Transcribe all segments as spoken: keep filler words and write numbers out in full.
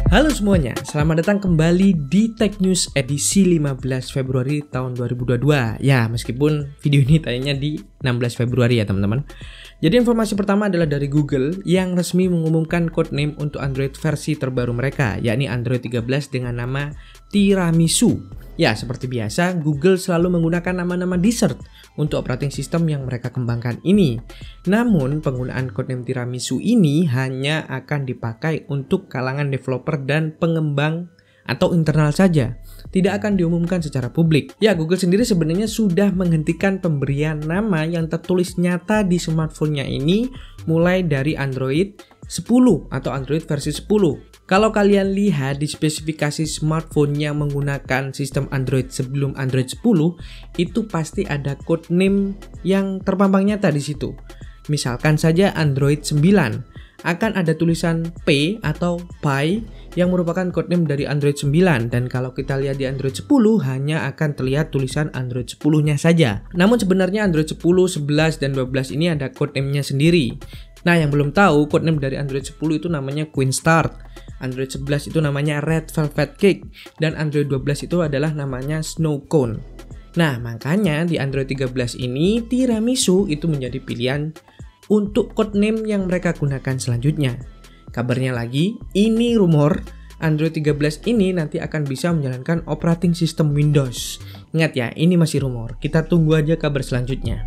Halo semuanya, selamat datang kembali di Tech News edisi lima belas Februari tahun dua ribu dua puluh dua. Ya, meskipun video ini tayangnya di enam belas Februari ya teman-teman. Jadi informasi pertama adalah dari Google yang resmi mengumumkan codename untuk Android versi terbaru mereka, yakni Android tiga belas dengan nama Tiramisu. Ya, seperti biasa, Google selalu menggunakan nama-nama dessert untuk operating system yang mereka kembangkan ini. Namun, penggunaan codename Tiramisu ini hanya akan dipakai untuk kalangan developer dan pengembang atau internal saja, tidak akan diumumkan secara publik. Ya, Google sendiri sebenarnya sudah menghentikan pemberian nama yang tertulis nyata di smartphone-nya ini mulai dari Android sepuluh atau Android versi sepuluh. Kalau kalian lihat di spesifikasi smartphone yang menggunakan sistem Android sebelum Android sepuluh, itu pasti ada codename yang terpampang nyata di situ. Misalkan saja Android sembilan, akan ada tulisan P atau Pi yang merupakan codename dari Android sembilan, dan kalau kita lihat di Android sepuluh hanya akan terlihat tulisan Android sepuluh-nya saja. Namun sebenarnya Android sepuluh, sebelas, dan dua belas ini ada codename-nya sendiri. Nah, yang belum tahu, codename dari Android sepuluh itu namanya Queen Start, Android sebelas itu namanya Red Velvet Cake, dan Android dua belas itu adalah namanya Snow Cone. Nah, makanya di Android tiga belas ini Tiramisu itu menjadi pilihan untuk codename yang mereka gunakan selanjutnya. Kabarnya lagi, ini rumor Android tiga belas ini nanti akan bisa menjalankan operating system Windows. Ingat ya, ini masih rumor. Kita tunggu aja kabar selanjutnya.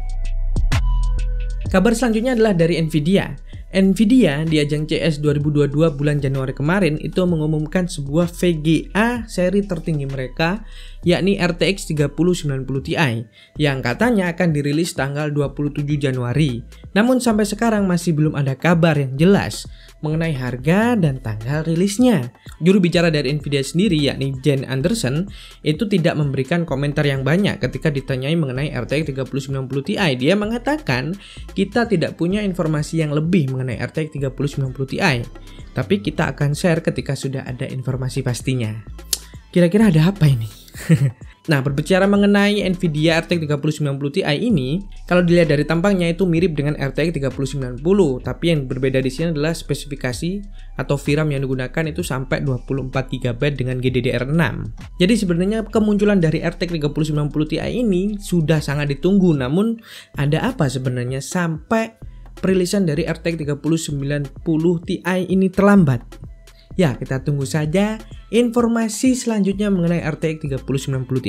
Kabar selanjutnya adalah dari Nvidia. Nvidia di ajang C E S dua ribu dua puluh dua bulan Januari kemarin itu mengumumkan sebuah V G A seri tertinggi mereka, yakni R T X tiga nol sembilan nol Ti, yang katanya akan dirilis tanggal dua puluh tujuh Januari. Namun sampai sekarang masih belum ada kabar yang jelas mengenai harga dan tanggal rilisnya. Juru bicara dari Nvidia sendiri, yakni Jen Anderson, itu tidak memberikan komentar yang banyak ketika ditanyai mengenai R T X tiga nol sembilan nol Ti. Dia mengatakan, kita tidak punya informasi yang lebih mengenai R T X tiga nol sembilan nol Ti, tapi kita akan share ketika sudah ada informasi pastinya. Kira-kira ada apa ini? Nah, berbicara mengenai Nvidia R T X tiga nol sembilan nol Ti ini, kalau dilihat dari tampangnya itu mirip dengan R T X tiga nol sembilan nol, tapi yang berbeda di sini adalah spesifikasi atau V RAM yang digunakan itu sampai dua puluh empat giga byte dengan G D D R enam. Jadi sebenarnya kemunculan dari R T X tiga nol sembilan nol Ti ini sudah sangat ditunggu, namun ada apa sebenarnya sampai perilisan dari R T X tiga nol sembilan nol Ti ini terlambat? Ya, kita tunggu saja informasi selanjutnya mengenai R T X tiga nol sembilan nol Ti.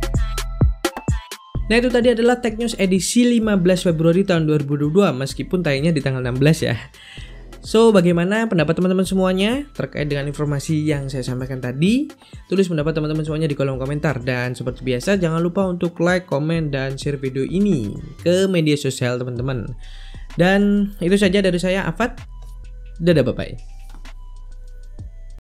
Nah, itu tadi adalah Tech News edisi lima belas Februari tahun dua ribu dua puluh dua, meskipun tayangnya di tanggal enam belas ya. So, bagaimana pendapat teman-teman semuanya terkait dengan informasi yang saya sampaikan tadi? Tulis pendapat teman-teman semuanya di kolom komentar. Dan seperti biasa, jangan lupa untuk like, komen, dan share video ini ke media sosial teman-teman. Dan itu saja dari saya, Afat. Dadah, bye-bye.